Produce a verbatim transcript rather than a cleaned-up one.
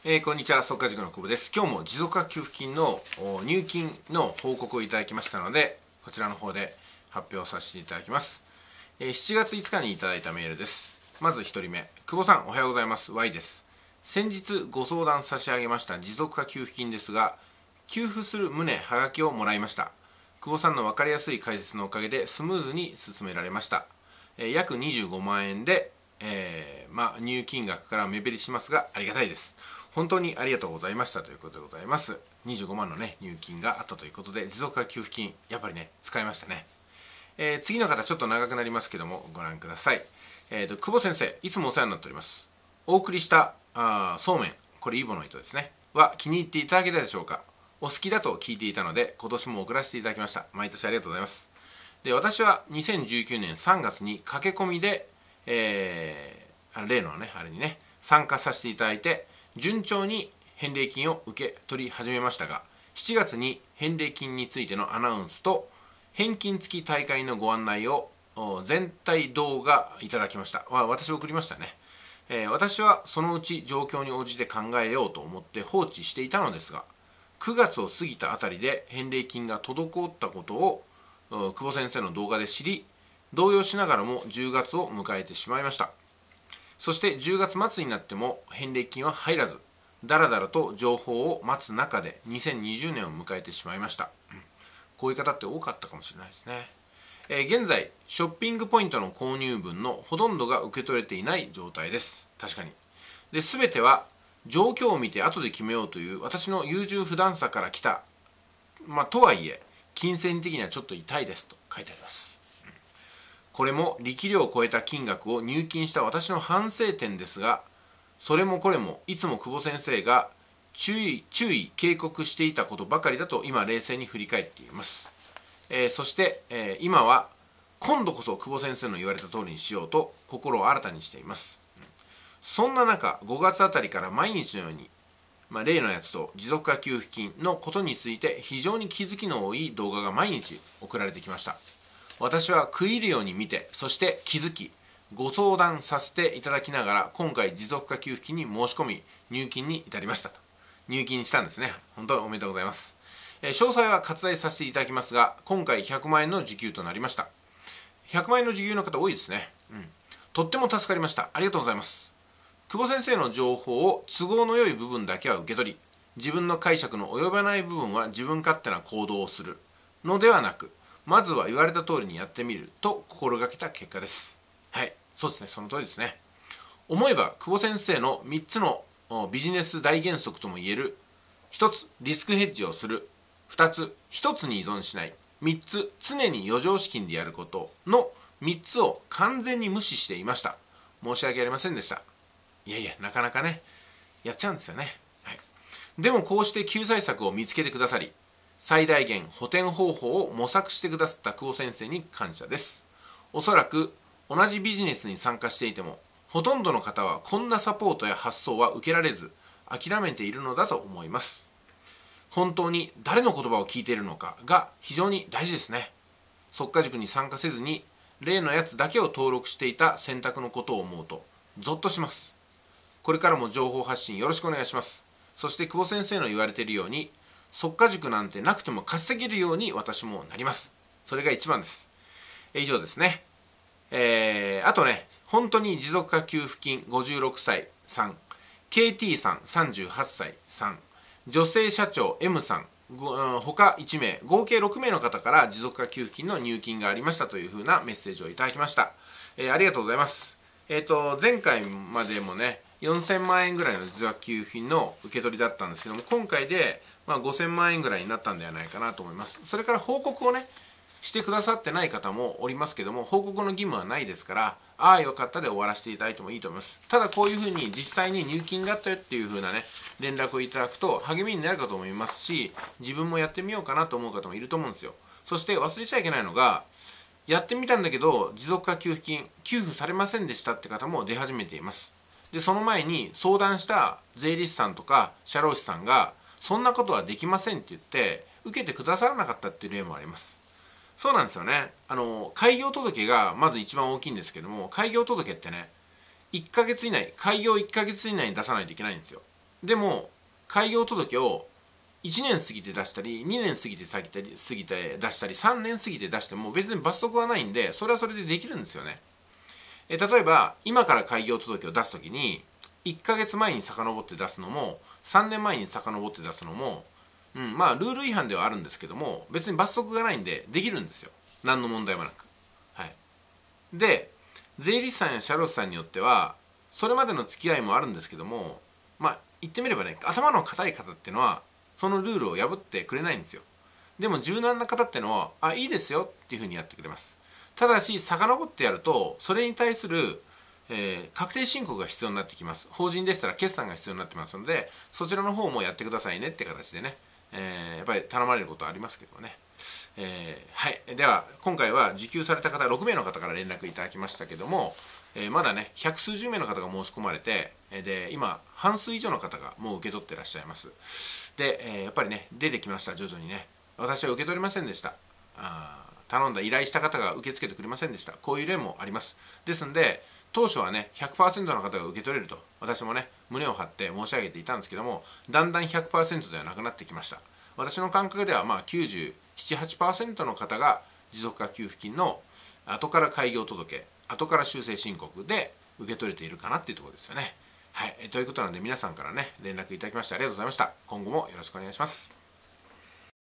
えー、こんにちは、速稼塾の久保です。今日も持続化給付金の入金の報告をいただきましたので、こちらの方で発表させていただきます。えー、しちがついつかにいただいたメールです。まずひとりめ、久保さんおはようございます。Y です。先日ご相談差し上げました持続化給付金ですが、給付する旨はがきをもらいました。久保さんの分かりやすい解説のおかげでスムーズに進められました。えー、約にじゅうごまんえんで、えー、まあ入金額から目減りしますがありがたいです。本当にありがとうございましたということでございます。にじゅうごまんのね入金があったということで、持続化給付金やっぱりね使いましたね。えー、次の方ちょっと長くなりますけどもご覧ください。えーと久保先生、いつもお世話になっております。お送りしたあそうめん、これイボの糸ですねは気に入っていただけたでしょうか。お好きだと聞いていたので今年も送らせていただきました。毎年ありがとうございます。で、私はにせんじゅうきゅうねんさんがつに駆け込みで、えー、例のねあれにね参加させていただいて、順調に返礼金を受け取り始めましたが、しちがつに返礼金についてのアナウンスと返金付き大会のご案内を全体動画いただきました。私送りましたね。えー、私はそのうち状況に応じて考えようと思って放置していたのですが、くがつを過ぎたあたりで返礼金が滞ったことを久保先生の動画で知り、動揺しながらもじゅうがつを迎えてしまいました。そしてじゅうがつ末になっても返礼金は入らず、だらだらと情報を待つ中でにせんにじゅうねんを迎えてしまいました。うん、こういう方って多かったかもしれないですね。えー、現在ショッピングポイントの購入分のほとんどが受け取れていない状態です。確かに。で、全ては状況を見て後で決めようという私の優柔不断さから来た、まあとはいえ金銭的にはちょっと痛いですと書いてあります。これも力量を超えた金額を入金した私の反省点ですが、それもこれもいつも久保先生が注意注意警告していたことばかりだと今冷静に振り返っています。えー、そして、えー、今は今度こそ久保先生の言われた通りにしようと心を新たにしています。そんな中、ごがつあたりから毎日のように、まあ、例のやつと持続化給付金のことについて非常に気づきの多い動画が毎日送られてきました。私は食い入るように見て、そして気づき、ご相談させていただきながら、今回持続化給付金に申し込み、入金に至りましたと。入金したんですね。本当におめでとうございます。えー、詳細は割愛させていただきますが、今回ひゃくまんえんの受給となりました。ひゃくまんえんの受給の方多いですね。うん。とっても助かりました。ありがとうございます。久保先生の情報を都合の良い部分だけは受け取り、自分の解釈の及ばない部分は自分勝手な行動をするのではなく、まずは言われた通りにやってみると心がけた結果です。はい、そうですね、その通りですね。思えば久保先生のみっつのビジネス大原則ともいえる、ひとつリスクヘッジをする、ふたつひとつに依存しない、みっつ常に余剰資金でやることのみっつを完全に無視していました。申し訳ありませんでした。いやいや、なかなかねやっちゃうんですよね。はい、でもこうして救済策を見つけてくださり、最大限補填方法を模索してくださった久保先生に感謝です。おそらく同じビジネスに参加していても、ほとんどの方はこんなサポートや発想は受けられず諦めているのだと思います。本当に誰の言葉を聞いているのかが非常に大事ですね。速稼塾に参加せずに例のやつだけを登録していた選択のことを思うとゾッとします。これからも情報発信よろしくお願いします。そして久保先生の言われているように、速稼塾なんてなくても稼げるように私もなります。それが一番です。以上ですね。えー、あとね、本当に持続化給付金ごじゅうろくさいさん、ケーティー さんさんじゅうはっさいさん、女性社長 エム さん、他いちめい、合計ろくめいの方から持続化給付金の入金がありましたというふうなメッセージをいただきました。えー、ありがとうございます。えっと、前回までもね、よんせんまんえんぐらいの持続化給付金の受け取りだったんですけども、今回で、まあ、ごせんまんえんぐらいになったんではないかなと思います。それから報告をねしてくださってない方もおりますけども、報告の義務はないですから、ああよかったで終わらせていただいてもいいと思います。ただこういうふうに実際に入金があったよっていうふうなね連絡をいただくと励みになるかと思いますし、自分もやってみようかなと思う方もいると思うんですよ。そして忘れちゃいけないのが、やってみたんだけど持続化給付金給付されませんでしたって方も出始めています。で、その前に相談した税理士さんとか社労士さんがそんなことはできませんって言って受けてくださらなかったっていう例もあります。そうなんですよね。あの開業届がまず一番大きいんですけども、開業届ってねいっかげつ以内、開業いっかげつ以内に出さないといけないんですよ。 でも開業届をいちねん過ぎて出したりにねん過ぎて過ぎて過ぎて出したりさんねん過ぎて出しても別に罰則はないんで、それはそれでできるんですよね。え例えば今から開業届を出すときにいっかげつまえに遡って出すのもさんねんまえに遡って出すのも、うん、まあルール違反ではあるんですけども、別に罰則がないんでできるんですよ。何の問題もなく。はい、で税理士さんや社労士さんによってはそれまでの付き合いもあるんですけども、まあ言ってみればね、頭の固い方っていうのはそのルールを破ってくれないんですよ。でも柔軟な方ってのは、あ、いいですよっていうふうにやってくれます。ただし遡ってやるとそれに対する、えー、確定申告が必要になってきます。法人でしたら決算が必要になってますので、そちらの方もやってくださいねって形でね、えー、やっぱり頼まれることはありますけどね。えー、はい、では今回は受給された方ろくめいの方から連絡いただきましたけども、えー、まだね百数十名の方が申し込まれて、で今半数以上の方がもう受け取ってらっしゃいます。で、えー、やっぱりね出てきました。徐々にね、私は受け取りませんでした。あ頼んだ依頼した方が受け付けてくれませんでした。こういう例もあります。ですんで当初はね ひゃくパーセント の方が受け取れると私もね胸を張って申し上げていたんですけども、だんだん ひゃくパーセント ではなくなってきました。私の感覚ではまあきゅうじゅうなな、はちパーセント の方が持続化給付金の後から開業届、後から修正申告で受け取れているかなっていうところですよね。はい、ということなので皆さんからね連絡いただきましてありがとうございました。今後もよろしくお願いします。